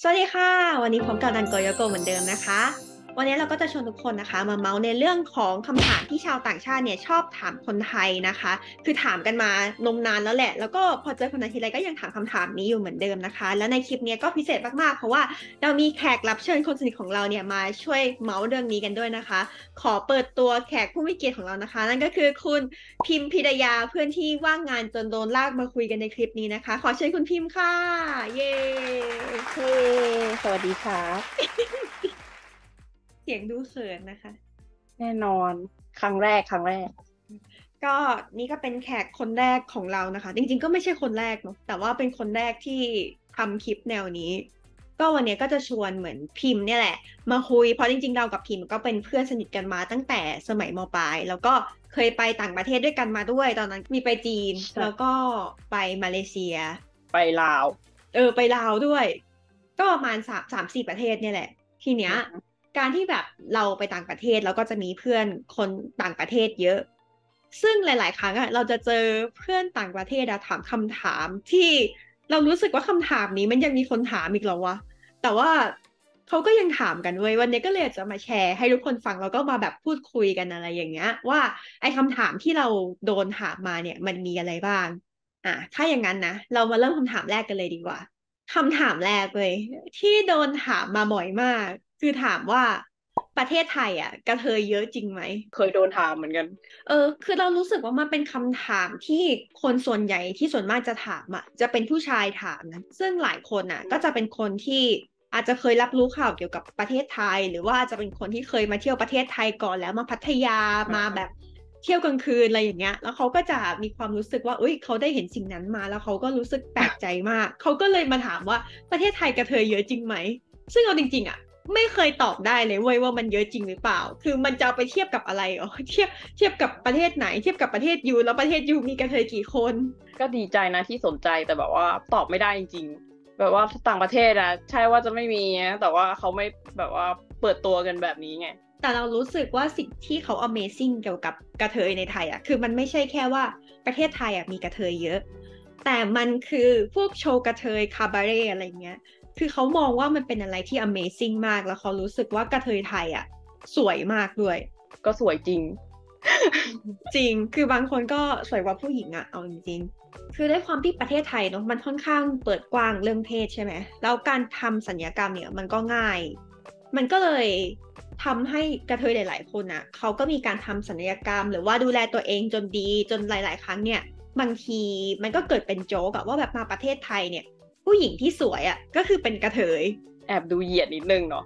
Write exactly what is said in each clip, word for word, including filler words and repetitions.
สวัสดีค่ะวันนี้พบกับดันโกโยโกเหมือนเดิมนะคะวันนี้เราก็จะชวนทุกคนนะคะมาเมาส์ในเรื่องของคำถามที่ชาวต่างชาติเนี่ยชอบถามคนไทยนะคะคือถามกันมานมนานแล้วแหละแล้วก็พอเจอคนไทยทีไรก็ยังถามคำถามนี้อยู่เหมือนเดิมนะคะแล้วในคลิปเนี้ยก็พิเศษมากๆเพราะว่าเรามีแขกรับเชิญคนสนิทของเราเนี่ยมาช่วยเมาส์เรื่องนี้กันด้วยนะคะขอเปิดตัวแขกผู้มีเกียรติของเรานะคะนั่นก็คือคุณพิมพิดยาเพื่อนที่ว่างงานจนโดนลากมาคุยกันในคลิปนี้นะคะขอเชิญคุณพิมพ์ค่ะเย้เฮ้สวัสดีครับเสียงดูเขินนะคะแน่นอนครั้งแรกครั้งแรกก็นี่ก็เป็นแขกคนแรกของเรานะคะ จริงๆก็ไม่ใช่คนแรกเนาะแต่ว่าเป็นคนแรกที่ทำคลิปแนวนี้ ก็วันนี้ก็จะชวนเหมือนพิมพ์เนี่ยแหละมาคุยเพราะจริงๆเรากับพิมพ์ก็เป็นเพื่อนสนิทกันมาตั้งแต่สมัยมปลายแล้วก็เคยไปต่างประเทศด้วยกันมาด้วยตอนนั้นมีไปจีนแล้วก็ไปมาเลเซียไปลาวเออไปลาวด้วยก็ประมาณสามสามสี่ประเทศเนี่ยแหละทีเนี้ยการที่แบบเราไปต่างประเทศแล้วก็จะมีเพื่อนคนต่างประเทศเยอะซึ่งหลายๆครั้งอะเราจะเจอเพื่อนต่างประเทศอะถามคำถามที่เรารู้สึกว่าคำถามนี้มันยังมีคนถามอีกเหรอวะแต่ว่าเขาก็ยังถามกันเว้ยวันนี้ก็เลยจะมาแชร์ให้ทุกคนฟังแล้วก็มาแบบพูดคุยกันอะไรอย่างเงี้ยว่าไอ้คำถามที่เราโดนถามมาเนี่ยมันมีอะไรบ้าง อ่ะถ้าอย่างนั้นนะเรามาเริ่มคำถามแรกกันเลยดีกว่าคำถามแรกเลยที่โดนถามมาบ่อยมากคือถามว่าประเทศไทยอ่ะกระเทยเยอะจริงไหมเคยโดนถามเหมือนกันเออคือเรารู้สึกว่ามันเป็นคำถามที่คนส่วนใหญ่ที่ส่วนมากจะถามอ่ะจะเป็นผู้ชายถามนะซึ่งหลายคนอ่ะก็จะเป็นคนที่อาจจะเคยรับรู้ข่าวเกี่ยวกับประเทศไทยหรือว่าอาจจะเป็นคนที่เคยมาเที่ยวประเทศไทยก่อนแล้วมาพัทยามาแบบ เที่ยวกลางคืนอะไรอย่างเงี้ยแล้วเขาก็จะมีความรู้สึกว่าอุ้ยเขาได้เห็นสิ่งนั้นมาแล้วเขาก็รู้สึกแปลกใจมากเขาก็เลยมาถามว่าประเทศไทยกระเทยเยอะจริงไหมซึ่งเอาจริงๆอ่ะไม่เคยตอบได้เลยเว้ยว่ามันเยอะจริงหรือเปล่าคือมันจะเอาไปเทียบกับอะไรอ๋อเทียบเทียบกับประเทศไหนเทียบกับประเทศยูแล้วประเทศยูมีกระเทยกี่คนก็ดีใจนะที่สนใจแต่แบบว่าตอบไม่ได้จริงๆแบบว่าต่างประเทศอะใช่ว่าจะไม่มีนะแต่ว่าเขาไม่แบบว่าเปิดตัวกันแบบนี้ไงแต่เรารู้สึกว่าสิ่งที่เขา Amazing เกี่ยวกับกระเทยในไทยอ่ะคือมันไม่ใช่แค่ว่าประเทศไทยอ่ะมีกระเทยเยอะแต่มันคือพวกโชว์กระเทยคาบาเร่อะไรเงี้ยคือเขามองว่ามันเป็นอะไรที่ Amazing มากแล้วเขารู้สึกว่ากระเทยไทยอ่ะสวยมากด้วยก็สวยจริงจริงคือบางคนก็สวยกว่าผู้หญิงอ่ะเอาจริงๆคือด้วยความที่ประเทศไทยเนาะมันค่อนข้างเปิดกว้างเรื่องเพศใช่ไหมแล้วการทำสัญญกรรมเนี่ยมันก็ง่ายมันก็เลยทำให้กระเทยหลายๆคนอ่ะเขาก็มีการทำศัลยกรรมหรือว่าดูแลตัวเองจนดีจนหลายๆครั้งเนี่ยบางทีมันก็เกิดเป็นโจ๊กอะว่าแบบมาประเทศไทยเนี่ยผู้หญิงที่สวยอะก็คือเป็นกระเทยแอบดูเหยียดนิดนึงเนาะ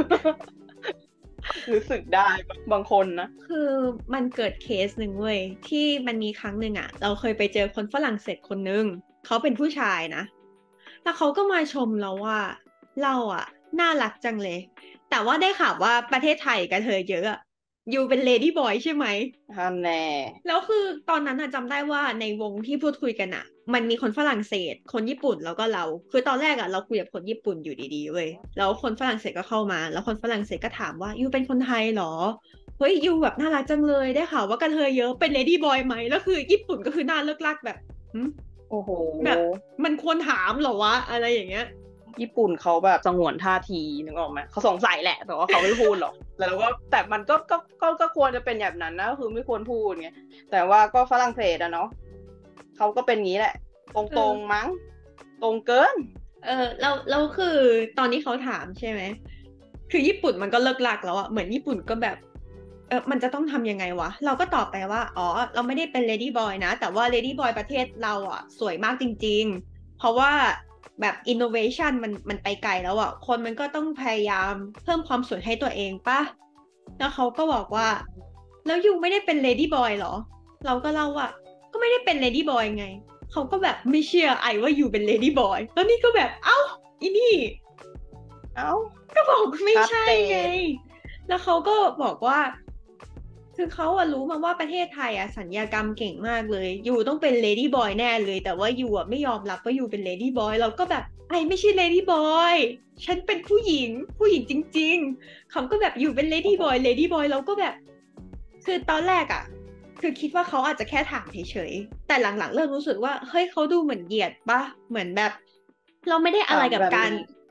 รู้สึกได้บางคนนะคือมันเกิดเคสหนึ่งเว้ยที่มันมีครั้งหนึ่งอะเราเคยไปเจอคนฝรั่งเศสคนหนึ่งเขาเป็นผู้ชายนะแล้วเขาก็มาชมเราว่าเราอะน่ารักจังเลยแต่ว่าได้ข่าวว่าประเทศไทยกระเทยเยอะอะอยู่เป็นเลดี้บอยใช่ไหมท่านแน่แล้วคือตอนนั้นอะจำได้ว่าในวงที่พูดคุยกันอะมันมีคนฝรั่งเศสคนญี่ปุ่นแล้วก็เราคือตอนแรกอะเราคุยกับคนญี่ปุ่นอยู่ดีๆเว้ยแล้วคนฝรั่งเศสก็เข้ามาแล้วคนฝรั่งเศสก็ถามว่ายูเป็นคนไทยเหรอ เฮ้ยยูแบบน่ารักจังเลยได้ข่าวว่ากระเทยเยอะเป็นเลดี้บอยไหมแล้วคือญี่ปุ่นก็คือหน้าเลิกลักแบบหึโอ้โหแบบมันควรถามเหรอวะอะไรอย่างเงี้ยญี่ปุ่นเขาแบบสงวนท่าทีนึกออกไหมเขาสงสัยแหละแต่ว่าเขาไม่พูดหรอกแล้วก็แต่มันก็ก็ก็ก็ควรจะเป็นแบบนั้นนะก็คือไม่ควรพูดไงแต่ว่าก็ฝรั่งเศสอะเนาะเขาก็เป็นงี้แหละตเอรงอๆมั้งตรงเกินเออเราเราคือตอนนี้เขาถามใช่ไหมคือญี่ปุ่นมันก็เลิกลักแล้วอะเหมือนญี่ปุ่นก็แบบเออมันจะต้องทำยังไงวะเราก็ตอบไปว่าอ๋อเราไม่ได้เป็นเลดี้บอยนะแต่ว่าเลดี้บอยประเทศเราอะสวยมากจริงๆเพราะว่าแบบอินโนเวชันมันมันไปไกลแล้วอะคนมันก็ต้องพยายามเพิ่มความสวยให้ตัวเองป่ะ แล้วเขาก็บอกว่าแล้วยูไม่ได้เป็นเลดี้บอยเหรอเราก็เล่าว่าก็ไม่ได้เป็นเลดี้บอยไงเขาก็แบบไม่เชื่อไอว่ายูเป็นเลดี้บอยแล้วนี่ก็แบบเอ้าอีนี่เอ้าก็บอกไม่ชัดใช่เจไงนแล้วเขาก็บอกว่าคือเขาอะรู้มาว่าประเทศไทยอะสัญญากรรมเก่งมากเลยยูต้องเป็นเลดี้บอยแน่เลยแต่ว่ายูอะไม่ยอมรับว่ายูเป็นเลดี้บอยเราก็แบบไอไม่ใช่เลดี้บอยฉันเป็นผู้หญิงผู้หญิงจริงๆเขาก็แบบอยู่เป็นเลโอ้โหดี้บอยเลดี้บอยเราก็แบบ คือตอนแรกอะคือคิดว่าเขาอาจจะแค่ถามเฉยๆแต่หลังๆเริ่มรู้สึกว่าเฮ้ยเขาดูเหมือนเหยียดปะเหมือนแบบเราไม่ได้อะไรถามกับการแบบนี้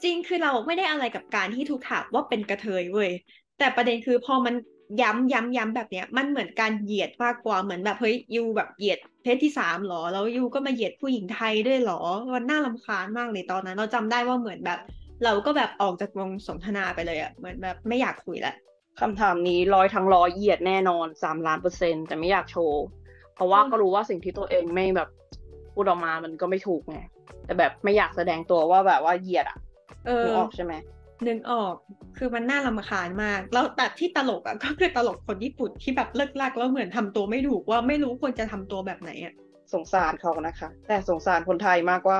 จริงคือเราไม่ได้อะไรกับการที่ถูกถามว่าเป็นกระเทยเว้ยแต่ประเด็นคือพอมันย้ำย้ำย้ำแบบเนี้ยมันเหมือนการเหยียดมากกว่าเหมือนแบบเฮ้ยยูแบบเหยียดเพศที่สามหรอแล้วยูก็มาเหยียดผู้หญิงไทยด้วยหรอมันน่ารำคาญมากเลยตอนนั้นเราจำได้ว่าเหมือนแบบ เราก็แบบออกจากวงสนทนาไปเลยอะเหมือนแบบไม่อยากคุยละคำถามนี้ร้อยทั้งร้อยเหยียดแน่นอนสามล้านเปอร์เซ็นต์แต่ไม่อยากโชว์เพราะว่าก็รู้ว่าสิ่งที่ตัวเองไม่แบบพูดออกมามันก็ไม่ถูกไงแต่แบบไม่อยากแสดงตัวว่าแบบว่าเหยียดอ่ะนึกออกใช่ไหมนึกออกคือมันน่ารำคาญมากแล้วแต่ที่ตลกอ่ะก็คือตลกคนญี่ปุ่นที่แบบเลิกลักแล้วเหมือนทำตัวไม่ถูกว่าไม่รู้ควรจะทำตัวแบบไหนอ่ะสงสารเขานะคะแต่สงสารคนไทยมากกว่า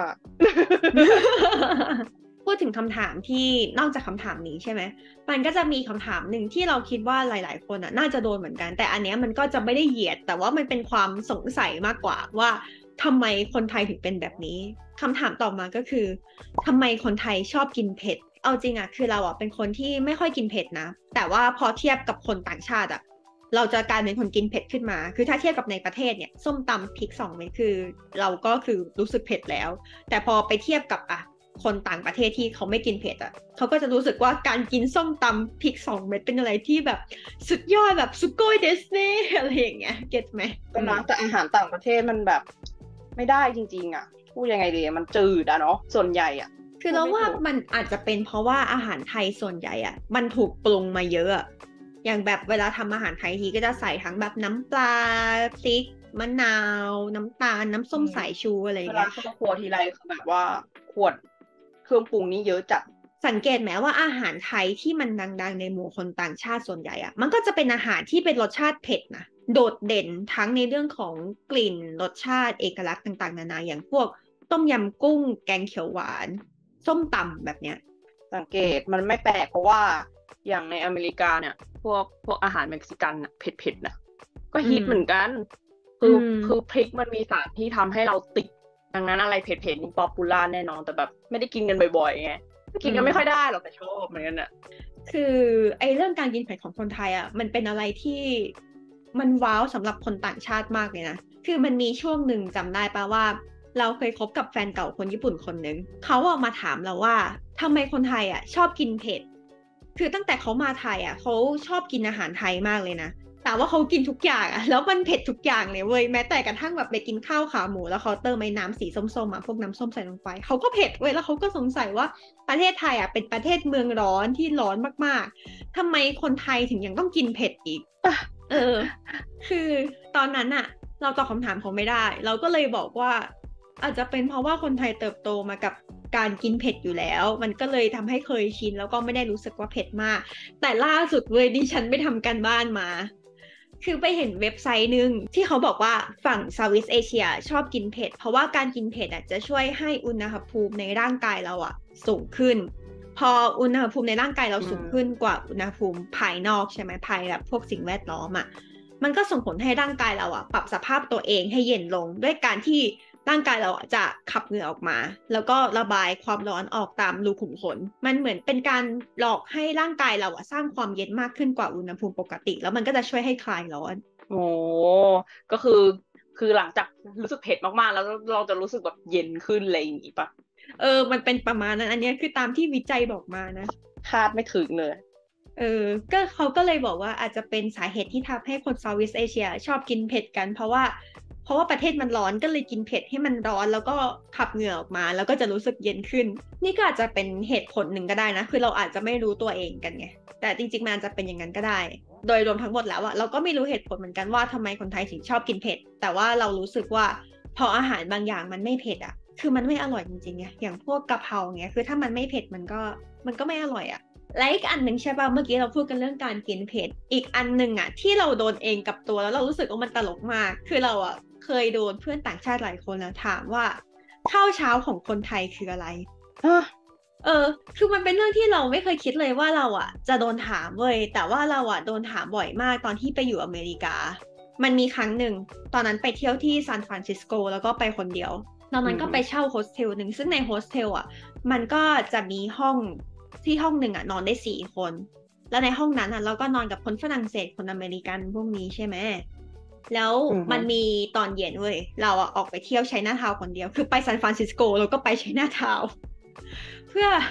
พูดถึงคำถามที่นอกจากคำถามนี้ใช่ไหมมันก็จะมีคำถามหนึ่งที่เราคิดว่าหลายๆคนอ่ะน่าจะโดนเหมือนกันแต่อันเนี้ยมันก็จะไม่ได้เหยียดแต่ว่ามันเป็นความสงสัยมากกว่าว่าทำไมคนไทยถึงเป็นแบบนี้คำถามต่อมาก็คือทำไมคนไทยชอบกินเผ็ดเอาจริงอ่ะคือเราอ่ะเป็นคนที่ไม่ค่อยกินเผ็ดนะแต่ว่าพอเทียบกับคนต่างชาติอ่ะเราจะกลายเป็นคนกินเผ็ดขึ้นมาคือถ้าเทียบกับในประเทศเนี่ยส้มตำพริกสองเม็ดคือเราก็คือรู้สึกเผ็ดแล้วแต่พอไปเทียบกับอ่ะคนต่างประเทศที่เขาไม่กินเผ็ดอ่ะเขาก็จะรู้สึกว่าการกินส้มตำพริกสองเม็ดเป็นอะไรที่แบบสุดยอดแบบสุโกยเดสเน่อะไรอย่างเงี้ยเก็ตไหมก็นะแต่อาหารต่างประเทศมันแบบไม่ได้จริงๆอ่ะพูดยังไงดีมันจืดอะเนาะส่วนใหญ่อ่ะคือเราว่ามันอาจจะเป็นเพราะว่าอาหารไทยส่วนใหญ่อ่ะมันถูกปรุงมาเยอะอย่างแบบเวลาทำอาหารไทยทีก็จะใส่ทั้งแบบน้ำปลาพริกมะนาวน้ำตาลน้ำส้มสายชูอะไรอย่างเงี้ยเวลาเข้าครัวทีไรคือแบบว่าขวดเครื่องปรุงนี้เยอะจัดสังเกตไหมว่าอาหารไทยที่มันดังๆในหมู่คนต่างชาติส่วนใหญ่อะมันก็จะเป็นอาหารที่เป็นรสชาติเผ็ดนะโดดเด่นทั้งในเรื่องของกลิ่นรสชาติเอกลักษณ์ต่างๆนานาอย่างพวกต้มยำกุ้งแกงเขียวหวานส้มตำแบบเนี้ยสังเกตมันไม่แปลกเพราะว่าอย่างในอเมริกาเนี่ยพวกพวกอาหารเม็กซิกันเผ็ดๆนะก็ฮิตเหมือนกันคือคือพริกมันมีสารที่ทำให้เราติดดังนั้นอะไรเผ็ดๆนี่ป๊อปปูล่าแน่นอนแต่แบบไม่ได้กินกันบ่อยๆไงกินกันไม่ค่อยได้หรอกแต่ชอบเหมือนกันอะคือไอ้เรื่องการกินเผ็ดของคนไทยอ่ะมันเป็นอะไรที่มันว้าวสำหรับคนต่างชาติมากเลยนะคือมันมีช่วงหนึ่งจำได้ปะว่าเราเคยคบกับแฟนเก่าคนญี่ปุ่นคนนึงเขาออกมาถามเราว่าทำไมคนไทยอ่ะชอบกินเผ็ดคือตั้งแต่เขามาไทยอ่ะเขาชอบกินอาหารไทยมากเลยนะแต่ว่าเขากินทุกอย่างอ่ะแล้วมันเผ็ดทุกอย่างเลยเว้ยแม้แต่กระทั่งแบบไปกินข้าวขาหมูแล้วเขาเติมไอ้น้ำสีส้มๆอ่ะพวกน้ำส้มใส่ลงไปเขาก็เผ็ดเว้ยแล้วเขาก็สงสัยว่าประเทศไทยอ่ะเป็นประเทศเมืองร้อนที่ร้อนมากๆทำไมคนไทยถึงยังต้องกินเผ็ดอีกเออคือตอนนั้นอ่ะเราตอบคำถามเขาไม่ได้เราก็เลยบอกว่าอาจจะเป็นเพราะว่าคนไทยเติบโตมากับการกินเผ็ดอยู่แล้วมันก็เลยทำให้เคยชินแล้วก็ไม่ได้รู้สึกว่าเผ็ดมากแต่ล่าสุดเว้ยดิฉันไปทำการบ้านมาคือไปเห็นเว็บไซต์หนึ่งที่เขาบอกว่าฝั่งเซาท์อีสต์เอเชียชอบกินเผ็ดเพราะว่าการกินเผ็ดอ่ะจะช่วยให้อุณหภูมิในร่างกายเราอ่ะสูงขึ้นพออุณหภูมิในร่างกายเราสูงขึ้นกว่าอุณหภูมิภายนอกใช่ไหมภายแบบพวกสิ่งแวดล้อมอ่ะมันก็ส่งผลให้ร่างกายเราอ่ะปรับสภาพตัวเองให้เย็นลงด้วยการที่ร่างกายเราจะขับเหงื่อออกมาแล้วก็ระบายความร้อนออกตามรูขุมขนมันเหมือนเป็นการหลอกให้ร่างกายเราอะสร้างความเย็นมากขึ้นกว่าอุณหภูมิปกติแล้วมันก็จะช่วยให้คลายร้อนโอ้ก็คือคือหลังจากรู้สึกเผ็ดมากๆแล้วเราจะรู้สึกแบบเย็นขึ้นอะไรอย่างงี้ปะเออมันเป็นประมาณนั้นอันนี้คือตามที่วิจัยบอกมานะคาดไม่ถึงเลยเออก็เขาก็เลยบอกว่าอาจจะเป็นสาเหตุที่ทำให้คนเซาท์อีสต์เอเชียชอบกินเผ็ดกันเพราะว่าเพราะว่าประเทศมันร้อนก็เลยกินเผ็ดให้มันร้อนแล้วก็ขับเหงื่อออกมาแล้วก็จะรู้สึกเย็นขึ้นนี่ก็อาจจะเป็นเหตุผลหนึ่งก็ได้นะคือเราอาจจะไม่รู้ตัวเองกันไงแต่จริงๆมันอาจจะเป็นอย่างนั้นก็ได้โดยรวมทั้งหมดแล้วอะเราก็ไม่รู้เหตุผลเหมือนกันว่าทำไมคนไทยถึงชอบกินเผ็ดแต่ว่าเรารู้สึกว่าพออาหารบางอย่างมันไม่เผ็ดอะคือมันไม่อร่อยจริงๆไงอย่างพวกกะเพราเงี้ยคือถ้ามันไม่เผ็ดมันก็มันก็ไม่อร่อยอะและอีกอันหนึ่งใช่ป่ะเมื่อกี้เราพูดกันเรื่องการกินเผ็ดอีกอันหนึ่งอะที่เราโดนเองกับตัวแล้วเรารู้สึกว่ามันตลกมากคือเราอะเคยโดนเพื่อนต่างชาติหลายคนแล้วถามว่าข้าวเช้าของคนไทยคืออะไรเออคือมันเป็นเรื่องที่เราไม่เคยคิดเลยว่าเราอ่ะจะโดนถามเว้ยแต่ว่าเราอ่ะโดนถามบ่อยมากตอนที่ไปอยู่อเมริกามันมีครั้งหนึ่งตอนนั้นไปเที่ยวที่ซานฟรานซิสโกแล้วก็ไปคนเดียวตอนนั้นก็ไปเช่าโฮสเทลหนึ่งซึ่งในโฮสเทลอ่ะมันก็จะมีห้องที่ห้องหนึ่งอ่ะนอนได้สี่คนแล้วในห้องนั้นอ่ะเราก็นอนกับคนฝรั่งเศสคนอเมริกันพวกนี้ใช่ไหมแล้วมันมีตอนเย็นเว้ยเราอ่ะออกไปเที่ยวไชน่าทาวน์คนเดียวคือไปซานฟรานซิสโกแล้วก็ไปไชน่าทาวน์เพื่อ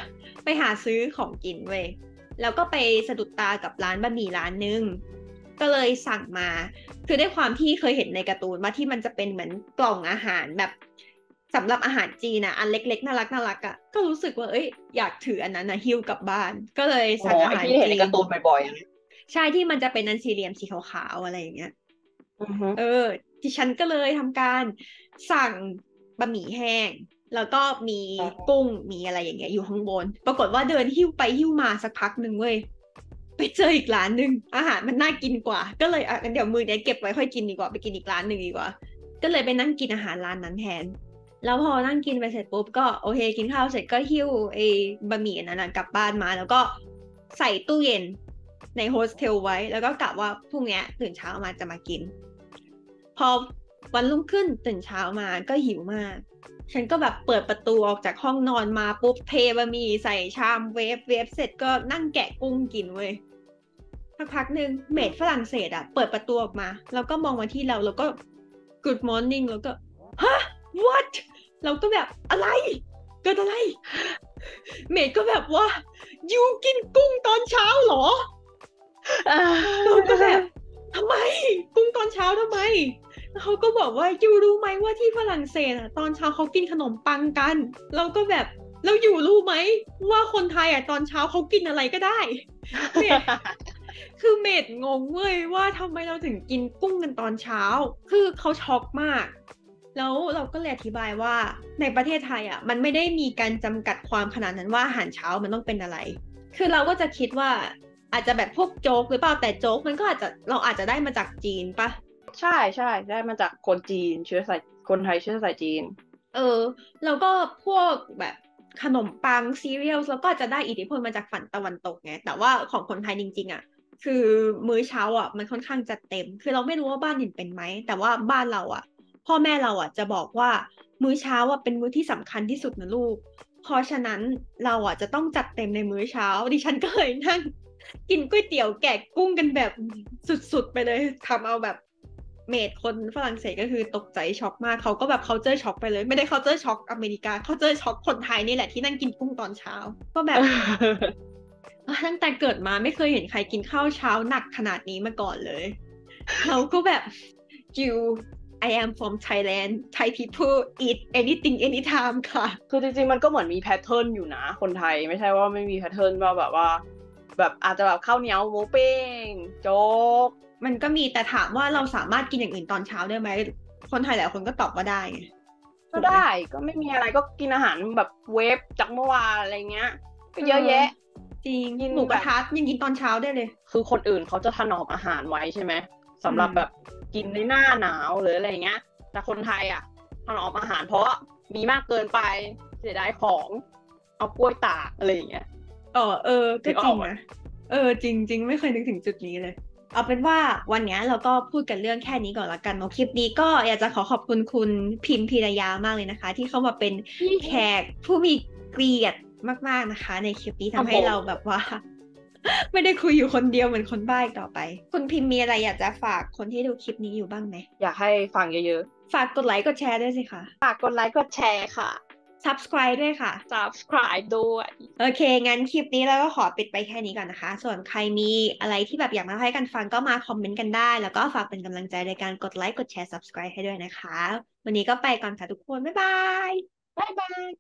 ไปหาซื้อของกินเว้ยแล้วก็ไปสะดุดตากับร้านบะหมี่ร้านนึงก็เลยสั่งมาคือด้วยความที่เคยเห็นในการ์ตูนว่าที่มันจะเป็นเหมือนกล่องอาหารแบบสำหรับอาหารจีนนะอันเล็กๆน่ารักน่ารักอ่ะก็รู้สึกว่าเอ้ยอยากถืออันนั้นนะหิ้วกลับบ้านก็เลยอ๋สั่งออาไอ้หารที่เห็นในจีนการ์ตูนบ่อยๆอะนะใช่ที่มันจะเป็นอันสี่เหลี่ยมสีขาวๆอะไรอย่างเงี้ยอือฮึเออดิฉันก็เลยทำการสั่งบะหมี่แห้งแล้วก็มีอ๋อกุ้งมีอะไรอย่างเงี้ยอยู่ข้างบน ปรากฏว่าเดินหิ้วไปหิ้วมาสักพักหนึ่งเว้ยไปเจออีกร้านหนึ่งอาหารมันน่ากินกว่า ก็เลยอ่ะงั้นเดี๋ยวมือเนี้ยเก็บไว้ค่อยกินดีกว่าไปกินอีกร้านหนึ่งดีกว่า ก็เลยไปนั่งกินอาหารร้านนั้นแทน แล้วพอนั่งกินไปเสร็จปุ๊บก็โอเคกินข้าวเสร็จก็หิ้วไอ้บะหมี่อันนั้นนะกลับบ้านมา แล้วก็ใส่ตู้เย็นในโฮสเทลไว้ แล้วก็กะว่าพรุ่งเนี้ยตื่นเช้ามาจะมากิน พอวันรุ่งขึ้นตื่นเช้ามาก็หิวมาก ฉันก็แบบเปิดประตูออกจากห้องนอนมาปุ๊บเทบะหมี่ใส่ชามเวฟเวฟเสร็จก็นั่งแกะกุ้งกินเว้ยสักพักหนึ่งเมดฝรั่งเศสอะเปิดประตูออกมาแล้วก็มองมาที่เราแล้วก็ good morning แล้วก็ฮะ what เราก็แบบอะไรเกิดอะไร เมดก็แบบว่า you กินกุ้งตอนเช้าเหรอ เราก็แบบทำไมกุ้งตอนเช้าทำไมแล้วเขาก็บอกว่าอยู่รู้ไหมว่าที่ฝรั่งเศสอ่ะตอนเช้าเขากินขนมปังกันเราก็แบบแล้วอยู่รู้ไหมว่าคนไทยอ่ะตอนเช้าเขากินอะไรก็ได้เมดคือเมดงงเว้ยว่าทำไมเราถึงกินกุ้งกันตอนเช้าคือเขาช็อกมากแล้วเราก็เลยอธิบายว่าในประเทศไทยอ่ะมันไม่ได้มีการจำกัดความขนาดนั้นว่าอาหารเช้ามันต้องเป็นอะไรคือเราก็จะคิดว่าอาจจะแบบพวกโจ๊กหรือเปล่าแต่โจ๊กมันก็อาจจะเราอาจจะได้มาจากจีนปะใช่ใช่ได้มาจากคนจีนเชื้อสายคนไทยเชื้อสายจีนเออแล้วก็พวกแบบขนมปังซีเรียลแล้วก็จะได้อิทธิพลมาจากฝั่งตะวันตกไงแต่ว่าของคนไทยจริงๆอ่ะคือมื้อเช้าอ่ะมันค่อนข้างจะเต็มคือเราไม่รู้ว่าบ้านอื่นเป็นไหมแต่ว่าบ้านเราอ่ะพ่อแม่เราอ่ะจะบอกว่ามื้อเช้าอ่ะเป็นมื้อที่สำคัญที่สุดนะลูกเพราะฉะนั้นเราอ่ะจะต้องจัดเต็มในมื้อเช้าดิฉันก็เลยนั่งกินก๋วยเตี๋ยวแกะกุ้งกันแบบสุดๆไปเลยทำเอาแบบเมดคนฝรั่งเศสก็คือตกใจช็อกมากเขาก็แบบ culture shock ไปเลยไม่ได้ culture shock อเมริกา culture shock คนไทยนี่แหละที่นั่งกินกุ้งตอนเช้าก็แบบ ตั้งแต่เกิดมาไม่เคยเห็นใครกินข้าวเช้าหนักขนาดนี้มาก่อนเลยเราก็แบบ you I am from Thailand Thai people eat anything anytime ค่ะคือจริงๆมันก็เหมือนมีแพทเทิร์นอยู่นะคนไทยไม่ใช่ว่าไม่มีแพทเทิร์นว่าแบบว่าแบบอาจจะแบบข้าวเหนียวหมูปิ้งโจ๊กมันก็มีแต่ถามว่าเราสามารถกินอย่างอื่นตอนเช้าได้ไหมคนไทยหลายคนก็ตอบว่าได้ไงก็ได้ก็ไม่มีอะไรก็กินอาหารแบบเวฟจากเมื่อวานอะไรเงี้ยก็เยอะแยะจริงหมูกระทะยังกินตอนเช้าได้เลยคือคนอื่นเขาจะถนอมอาหารไว้ใช่ไหมสำหรับแบบกินในหน้าหนาวหรืออะไรเงี้ยแต่คนไทยอ่ะถนอมอาหารเพราะมีมากเกินไปเสียดายของเอากล้วยตากอะไรอย่างเงี้ยเออเออก็จริงนะเออจริงจริงไม่เคยนึกถึงจุดนี้เลยเอาเป็นว่าวันนี้เราก็พูดกันเรื่องแค่นี้ก่อนละกันเนาะคลิปนี้ก็อยากจะขอขอบคุณคุณพิมพ์พีรยามากเลยนะคะที่เข้ามาเป็นแขกผู้มีเกียรติมากๆนะคะในคลิปนี้ทำให้เราแบบว่า ไม่ได้คุยอยู่คนเดียวเหมือนคนบ้าอีกต่อไปคุณพิมพ์มีอะไรอยากจะฝากคนที่ดูคลิปนี้อยู่บ้างไหมอยากให้ฟังเยอะๆฝากกดไลค์กดแชร์ด้วยสิคะฝากกดไลค์กดแชร์ค่ะ subscribe ด้วยค่ะ subscribe ด้วยโอเคงั้นคลิปนี้เราก็ขอปิดไปแค่นี้ก่อนนะคะส่วนใครมีอะไรที่แบบอยากมาให้กันฟังก็มาคอมเมนต์กันได้แล้วก็ฝากเป็นกำลังใจในการกดไลค์กดแชร์ subscribe ให้ด้วยนะคะวันนี้ก็ไปก่อนค่ะทุกคนบ๊ายบายบ๊ายบาย